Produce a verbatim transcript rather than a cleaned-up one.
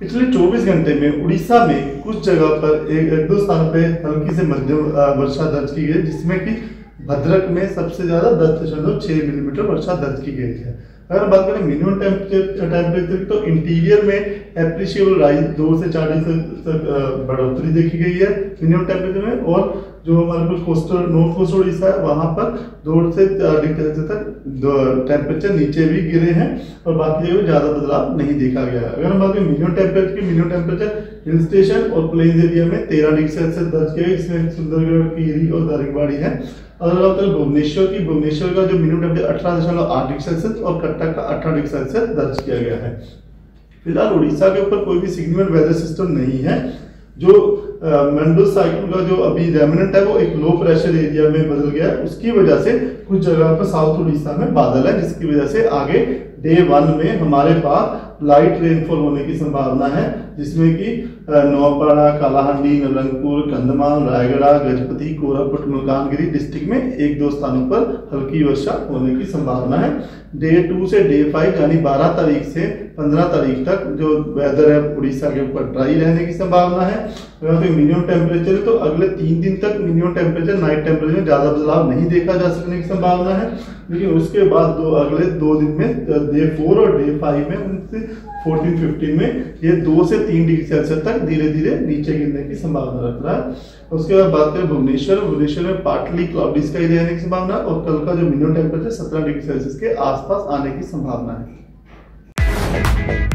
पिछले चौबीस घंटे में उड़ीसा में कुछ जगह पर एक, एक दो स्थानों पे हल्की से मध्यम वर्षा दर्ज की गई, जिसमें कि भद्रक में सबसे ज्यादा दस दशमलव छह मिलीमीटर वर्षा दर्ज की गई है। अगर बात करें मिनिमम टेम्परेचर टेम्परेचर की, तो इंटीरियर में एप्रिशिएबल राइज दो से चार डिग्री तक बढ़ोतरी देखी गई है मिनिमम टेम्परेचर में, और जो हमारे पास कोस्टल नॉर्थ कोस्ट उड़ीसा है वहां पर दो से चार डिग्री तक टेम्परेचर नीचे भी गिरे हैं, और बाकी जगह ज्यादा बदलाव नहीं देखा गया है। अगर हम बात करें मिनिमम टेम्परेचर की, मिनिमम टेम्परेचर हिल स्टेशन और प्लेन्स एरिया में तेरह डिग्री सेल्सियस दर्ज किया गया, इसमें सुंदरगढ़, टिहरी और दारिंगबाड़ी है। अगर बात करें भुवनेश्वर की, भुवनेश्वर का जो मिनिमम टेम्परेचर अठारह दशमलव आठ डिग्री सेल्सियस और कटक का अठारह डिग्री सेल्सियस दर्ज किया गया है। फिलहाल उड़ीसा के ऊपर कोई भी सिग्निफिकेंट वेदर सिस्टम नहीं है। जो मंडूस साइक्लोन का जो अभी रेमिनेंट है वो एक लो प्रेशर एरिया में बदल गया है, उसकी वजह से कुछ जगह पर साउथ उड़ीसा में बादल है, जिसकी वजह से आगे डे वन में हमारे पास लाइट रेनफॉल होने की संभावना है, जिसमें कि नौपाड़ा, कालाहांडी, नवरंगपुर, कंधमाल, रायगढ़, गजपति, कोरापुट, मलकानगिरी डिस्ट्रिक्ट में एक दो स्थानों पर हल्की वर्षा होने की संभावना है। डे टू से डे फाइव यानी बारह तारीख से पंद्रह तारीख तक जो वेदर है उड़ीसा के ऊपर ड्राई रहने की संभावना है। अगर मिनिमम टेम्परेचर तो अगले तीन दिन तक मिनिमम टेम्परेचर नाइट टेम्परेचर में ज्यादा बदलाव नहीं देखा जा सकने की संभावना है, लेकिन उसके बाद दो अगले दो दिन में डे फोर और डे फाइव में उनसे फोर्टीन फिफ्टीन में ये दो से तीन डिग्री सेल्सियस तक धीरे धीरे नीचे गिरने की संभावना रख रहा है। उसके बाद बात करें भुवनेश्वर, भुवनेश्वर में पार्टली क्लाउडी स्काई रहने की संभावना, और कल का जो मिनिमम टेम्परेचर सत्रह डिग्री सेल्सियस के आसपास आने की संभावना है।